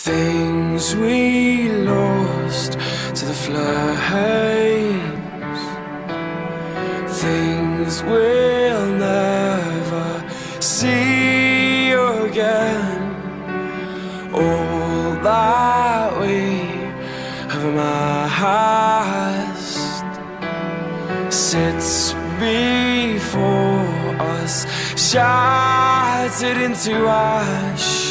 Things we lost to the flames, things we'll never see again. All that we have amassed sits before us, shattered into ash.